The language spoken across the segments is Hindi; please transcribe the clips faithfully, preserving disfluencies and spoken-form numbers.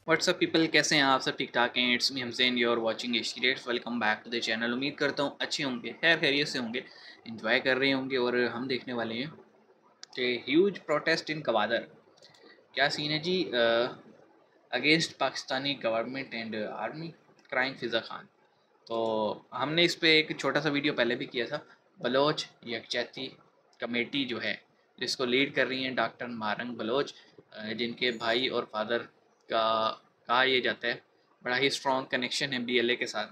व्हाट्सअप पीपल, कैसे हैं आप सब? ठीक ठाक हैं? It's me Hamsen, you are watching HD डी। Welcome back to the channel. उम्मीद करता हूँ अच्छे होंगे, खैर खैरियत से होंगे, एंजॉय कर रहे होंगे। और हम देखने वाले हैं कि ह्यूज प्रोटेस्ट इन गवादर। क्या सीन है जी? Against Pakistani government and army crime Fiza Khan. तो हमने इस पर एक छोटा सा वीडियो पहले भी किया था। बलोच यकजहती कमेटी जो है, जिसको लीड कर रही हैं डॉक्टर मारंग बलोच, जिनके भाई और फादर का कहा यह जाता है बड़ा ही स्ट्रॉन्ग कनेक्शन है बी एल ए के साथ,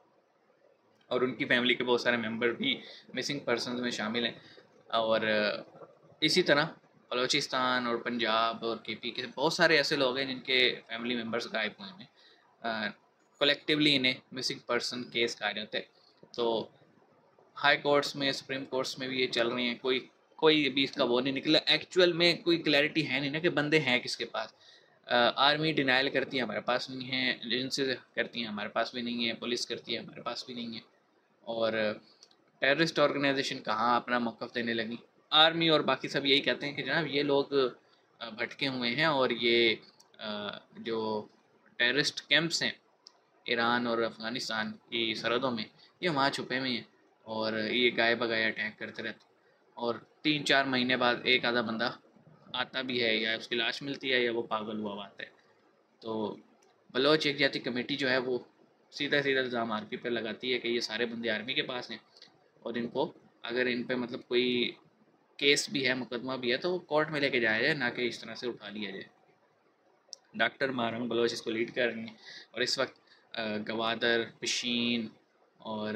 और उनकी फैमिली के बहुत सारे मेंबर भी मिसिंग पर्सनस में शामिल हैं। और इसी तरह बलूचिस्तान और पंजाब और के पी के बहुत सारे ऐसे लोग हैं जिनके फैमिली मेम्बर्स गायब हुए हैं। कलेक्टिवली इन्हें मिसिंग पर्सन केस कहा जाता है। तो हाई कोर्ट्स में, सुप्रीम कोर्ट्स में भी ये चल रही हैं। कोई कोई अभी इसका वो नहीं निकला। एक्चुअल में कोई क्लैरिटी है नहीं ना कि बंदे हैं किसके पास। आर्मी डिनाइल करती है, हमारे पास नहीं है। एजेंसी करती हैं, हमारे पास भी नहीं है। पुलिस करती है, हमारे पास भी नहीं है। और टेररिस्ट ऑर्गेनाइजेशन कहाँ अपना मौक़िफ़ देने लगी। आर्मी और बाकी सब यही कहते हैं कि जनाब ये लोग भटके हुए हैं और ये जो टेररिस्ट कैंप्स हैं ईरान और अफ़गानिस्तान की सरहदों में, ये वहाँ छुपे हुए हैं और ये गाय बगाए अटैक करते रहते हैं। और तीन चार महीने बाद एक आधा बंदा आता भी है, या उसकी लाश मिलती है, या वो पागल हुआ आता है। तो बलोच यकजहती कमेटी जो है वो सीधा सीधा इल्ज़ाम आर्मी पर लगाती है कि ये सारे बंदे आर्मी के पास हैं, और इनको अगर इन पे मतलब कोई केस भी है, मुकदमा भी है, तो वो कोर्ट में लेके जाया जाए, ना कि इस तरह से उठा लिया जाए। डॉक्टर मारंग बलोच इसको लीड कर रही हैं, और इस वक्त गवादर, पिशीन और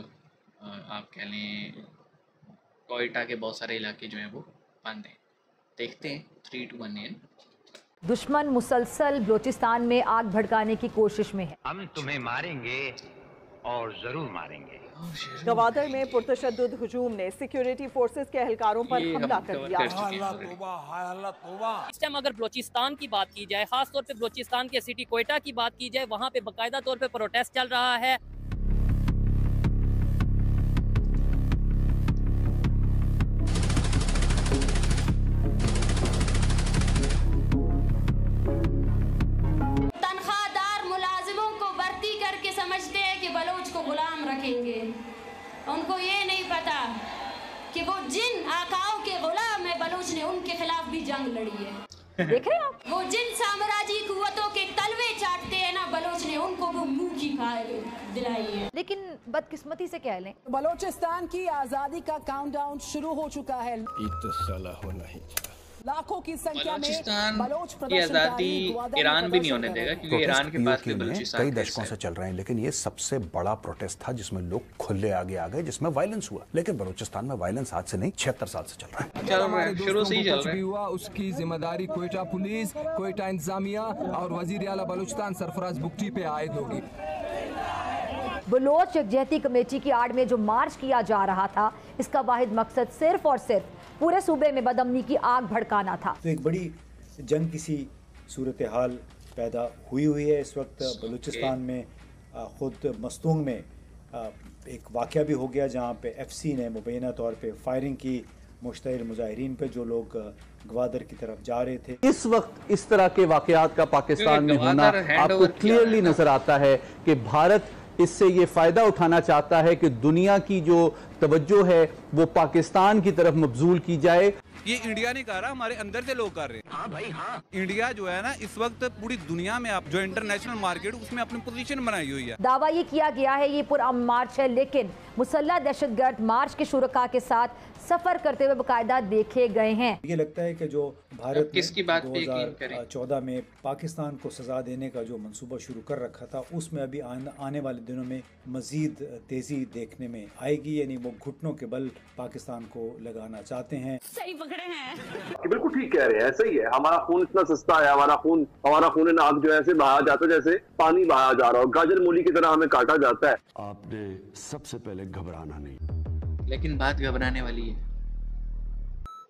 आप कह लें कोयटा के बहुत सारे इलाके जो हैं वो बंद हैं। देखते हैं थ्री टू वन एन। दुश्मन मुसलसल बलूचिस्तान में आग भड़काने की कोशिश में है। हम तुम्हें मारेंगे और जरूर मारेंगे। गवादर में पुरतशद्दुद हुजूम ने सिक्योरिटी फोर्सेस के एहलकारों पर हमला कर दिया। इस टाइम अगर बलूचिस्तान की बात की जाए, खास तौर पे बलूचिस्तान के सिटी कोयटा की बात की जाए, वहाँ पे बाकायदा तौर पे प्रोटेस्ट चल रहा है। तनख्वाहदार मुलाजिमों को भर्ती करके समझते हैं कि बलोच को गुलाम रखेंगे। उनको ये नहीं पता कि वो जिन आकाओं के गुलाम है बलोच ने उनके खिलाफ भी जंग लड़ी है। देखे आप, वो जिन साम्राज्यी कुव्वतों के तलवे चाटते हैं ना, बलोच ने उनको वो मुंह की खाए दिलाई है। लेकिन बदकिस्मती से कह लें, बलूचिस्तान की आजादी का काउंटडाउन शुरू हो चुका है। लाखों की संख्या में बलोच की आज़ादी ईरान भी नहीं होने देगा, क्योंकि ईरान के पास कई दशकों से चल रहे हैं। लेकिन ये सबसे बड़ा प्रोटेस्ट था जिसमें लोग खुले आगे आ गए, जिसमें वायलेंस हुआ। लेकिन बलूचिस्तान में वायलेंस आज से नहीं, छिहत्तर साल से चल रहा है। चल रहा है, शुरू से ही चल रहा है। हुआ उसकी जिम्मेदारी कोयटा पुलिस, कोयटा इंतजामिया और वजीर आला बलूचिस्तान सरफराज बुगटी पे आयद होगी। बलोच यकजहती कमेटी की आड़ में जो मार्च किया जा रहा था, इसका वाहिद मकसद सिर्फ और सिर्फ पूरे सूबे में बदअमनी की आग भड़काना था। तो एक बड़ी जंग किसी सूरत हाल पैदा हुई हुई है इस वक्त बलूचिस्तान में। ख़ुद मस्तूंग में एक वाक़या भी हो गया जहाँ पे एफ सी ने मुबैना तौर पे फायरिंग की मुश्तइल मुजाहिरीन पे, जो लोग गवादर की तरफ जा रहे थे। इस वक्त इस तरह के वाक़यात का पाकिस्तान में होना आपको क्लियरली नजर आता है कि भारत इससे ये फ़ायदा उठाना चाहता है कि दुनिया की जो तवज्जो है वो पाकिस्तान की तरफ मबजूल की जाए। ये इंडिया नहीं कर रहा, हमारे अंदर से लोग कर रहे हैं। हाँ भाई हाँ, इंडिया जो है ना इस वक्त पूरी दुनिया में आप जो इंटरनेशनल मार्केट उसमें अपनी पोजीशन बनाई हुई है। दावा ये किया गया है ये पुरअमन मार्च है, लेकिन मुसल्लह दहशतगर्द मार्च के शुरका के साथ सफर करते हुए बाकायदा देखे गए हैं। ये लगता है कि जो भारत किसकी बात दो हज़ार चौदह में पाकिस्तान को सजा देने का जो मंसूबा शुरू कर रखा था, उसमें अभी आने वाले दिनों में मजीद तेजी देखने में आएगी। यानी वो घुटनों के बल पाकिस्तान को लगाना चाहते हैं। सही पकड़े हैं, बिल्कुल ठीक कह रहे हैं, ऐसा ही है। हमारा खून इतना सस्ता है, हमारा खून हमारा खून नाक जो है ऐसे बहाया जाता है जैसे पानी बहाया जा रहा हो, गाजर मूली की तरह हमें काटा जाता है। आपने सबसे पहले घबराना नहीं, लेकिन बात घबराने वाली है।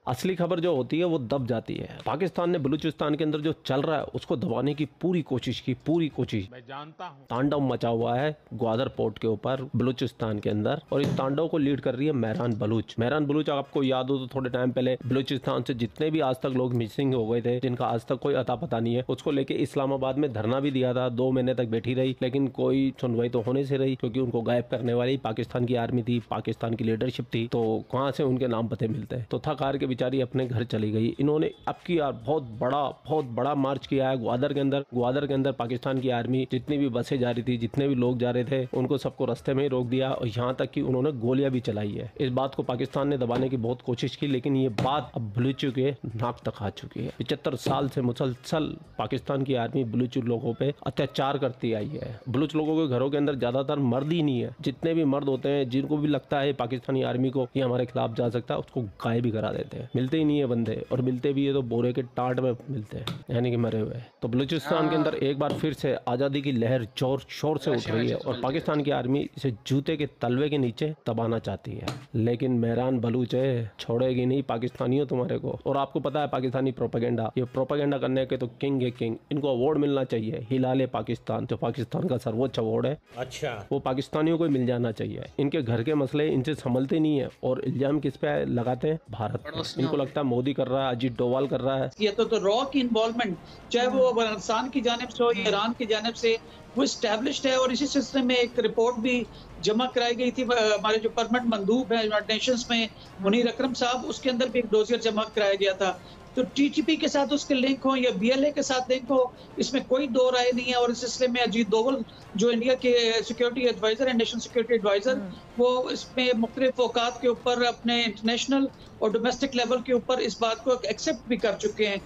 असली खबर जो होती है वो दब जाती है। पाकिस्तान ने बलूचिस्तान के अंदर जो चल रहा है उसको दबाने की पूरी कोशिश की, पूरी कोशिश। मैं जानता हूँ तांडव मचा हुआ है ग्वादर पोर्ट के ऊपर बलूचिस्तान के अंदर, और इस तांडव को लीड कर रही है मेहरान बलूच। मेहरान बलूच आपको याद हो तो थोड़े टाइम पहले बलूचिस्तान से जितने भी आज तक लोग मिसिंग हो गए थे, जिनका आज तक कोई अता पता नहीं है, उसको लेके इस्लामाबाद में धरना भी दिया था। दो महीने तक बैठी रही, लेकिन कोई सुनवाई तो होने से रही, क्योंकि उनको गायब करने वाली पाकिस्तान की आर्मी थी, पाकिस्तान की लीडरशिप थी, तो कहाँ से उनके नाम पते मिलते हैं। तो थक हार के बेचारी अपने घर चली गई। इन्होंने अब की यार बहुत बड़ा बहुत बड़ा मार्च किया है ग्वादर के अंदर। ग्वादर के अंदर पाकिस्तान की आर्मी जितनी भी बसें जा रही थी, जितने भी लोग जा रहे थे, उनको सबको रास्ते में ही रोक दिया, और यहाँ तक कि उन्होंने गोलियां भी चलाई है। इस बात को पाकिस्तान ने दबाने की बहुत कोशिश की, लेकिन ये बात अब बलूचियों के नाक तक आ चुकी है। पिछहत्तर साल से मुसलसल पाकिस्तान की आर्मी बलूच लोगों पे अत्याचार करती आई है। बलूच लोगों के घरों के अंदर ज्यादातर मर्द ही नहीं है। जितने भी मर्द होते हैं, जिनको भी लगता है पाकिस्तानी आर्मी को ये हमारे खिलाफ जा सकता है, उसको गायब भी करा देते हैं। मिलते ही नहीं है बंदे, और मिलते भी है तो बोरे के टाट में मिलते हैं, यानी कि मरे हुए। तो बलूचिस्तान के अंदर एक बार फिर से आजादी की लहर जोर शोर से उठ रही है, और पाकिस्तान की आर्मी इसे जूते के तलवे के नीचे दबाना चाहती है, लेकिन मेहरान बलूच है छोड़ेगी नहीं पाकिस्तानियों तुम्हारे को। और आपको पता है पाकिस्तानी प्रोपेगेंडा, ये प्रोपेगेंडा करने के तो किंग है किंग। इनको अवार्ड मिलना चाहिए, हिलाले पाकिस्तान जो पाकिस्तान का सर्वोच्च अवार्ड है, अच्छा वो पाकिस्तानियों को मिल जाना चाहिए। इनके घर के मसले इनसे संभलते नहीं है, और इल्जाम किस पे लगाते हैं? भारत। इनको लगता है मोदी कर रहा है, अजीत डोवाल कर रहा है। ये तो, तो रॉ की इन्वॉल्वमेंट चाहे वो अफगानिस्तान की जानिब से हो या ईरान की जानिब से, वो एस्टैब्लिश्ड है। और इसी सिलसिले में एक रिपोर्ट भी जमा कराई गई थी हमारे जो परमानेंट मंदूब है यूनाइटेड नेशंस में, मुनीर अकरम साहब, उसके अंदर भी एक डोजियर जमा कराया गया था। तो टीटीपी के साथ उसके लिंक हो या बीएलए के साथ लिंक हो, इसमें कोई दो राय नहीं है। और इस सिलसिले में अजीत डोवल जो इंडिया के सिक्योरिटी एडवाइजर है, नेशनल सिक्योरिटी एडवाइजर, वो इसमें मुख्तलिफ औकात के ऊपर अपने इंटरनेशनल और डोमेस्टिक लेवल के ऊपर इस बात को एक्सेप्ट भी कर चुके हैं।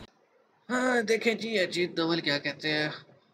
हाँ देखें जी अजीत डोवल क्या कहते हैं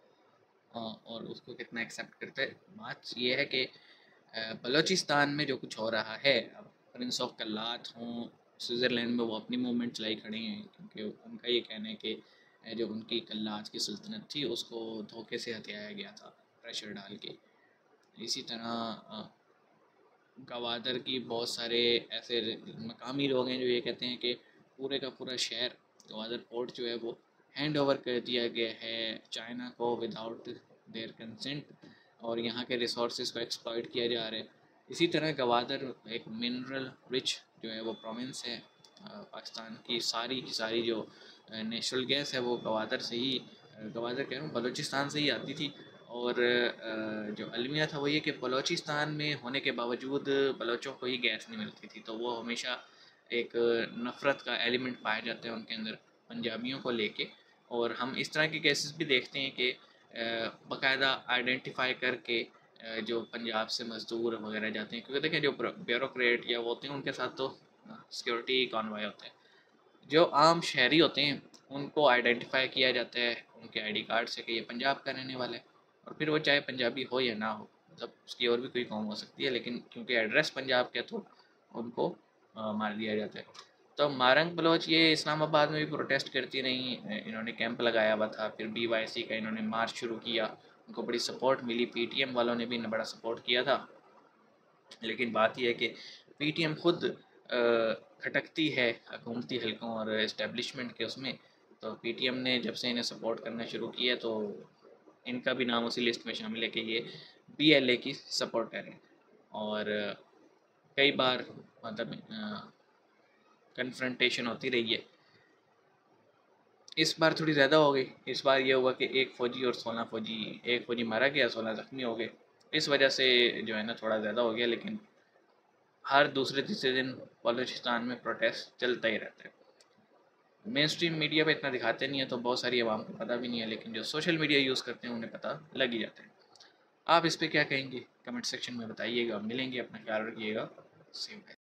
और उसको कितना एक्सेप्ट करते हैं। बात ये है कि बलूचिस्तान में जो कुछ हो रहा है, अब प्रिंस ऑफ कल्लात हों स्विट्ज़रलैंड में, वो अपनी मूवमेंट चलाई खड़ी हैं, क्योंकि उनका ये कहना है कि जो उनकी कल्लात की सल्तनत थी उसको धोखे से हथियाया गया था, प्रेशर डाल के। इसी तरह गवादर की बहुत सारे ऐसे मकामी लोग हैं जो ये कहते हैं कि पूरे का पूरा शहर गवादर पोर्ट जो है वो हैंड ओवर कर दिया गया है चाइना को विदाउट देयर कंसेंट, और यहाँ के रिसोर्सेज को एक्सप्लॉइट किया जा रहा है। इसी तरह गवादर एक मिनरल रिच जो है वो प्रोविंस है पाकिस्तान की। सारी की सारी जो नेचुरल गैस है वो गवादर से ही, गवादर कह रहा हूँ बलूचिस्तान से ही आती थी। और जो अलमिया था वो ये कि बलूचिस्तान में होने के बावजूद बलोचों को ही गैस नहीं मिलती थी, तो वो हमेशा एक नफ़रत का एलिमेंट पाया जाता है उनके अंदर पंजाबियों को लेके। और हम इस तरह के केसेस भी देखते हैं कि बाकायदा आइडेंटिफाई करके जो पंजाब से मज़दूर वगैरह जाते हैं, क्योंकि देखें जो ब्यूरोक्रेट या वो होते हैं उनके साथ तो सिक्योरिटी कॉन्वॉय होते हैं। जो आम शहरी होते हैं उनको आइडेंटिफाई किया जाता है उनके आईडी कार्ड से कि ये पंजाब का रहने वाला है, और फिर वो चाहे पंजाबी हो या ना हो, मतलब उसकी और भी कोई कौम हो सकती है, लेकिन क्योंकि एड्रेस पंजाब के तो उनको आ, मार दिया जाता है। तो मारंग बलोच ये इस्लामाबाद में भी प्रोटेस्ट करती रही, इन्होंने कैंप लगाया हुआ था, फिर बी वाई सी का इन्होंने मार्च शुरू किया, उनको बड़ी सपोर्ट मिली, पीटीएम वालों ने भी बड़ा सपोर्ट किया था। लेकिन बात यह है कि पीटीएम खुद खटकती है हुकूमती हलकों और इस्टेब्लिशमेंट के उसमें, तो पीटीएम ने जब से इन्हें सपोर्ट करना शुरू किया तो इनका भी नाम उसी लिस्ट में शामिल है कि ये बीएलए की सपोर्ट करें। और कई बार मतलब कन्फ्रंटेशन होती रही है, इस बार थोड़ी ज़्यादा हो गई। इस बार ये हुआ कि एक फ़ौजी और सोलह फ़ौजी, एक फ़ौजी मारा गया, सोलह ज़ख्मी हो गए। इस वजह से जो है ना थोड़ा ज़्यादा हो गया, लेकिन हर दूसरे तीसरे दिन बलूचिस्तान में प्रोटेस्ट चलता ही रहता है। मेन स्ट्रीम मीडिया पे इतना दिखाते नहीं है तो बहुत सारी आवाम को पता भी नहीं है, लेकिन जो सोशल मीडिया यूज़ करते हैं उन्हें पता लग ही जाता है। आप इस पर क्या कहेंगे कमेंट सेक्शन में बताइएगा। मिलेंगे, अपना ख्याल रखिएगा। सेम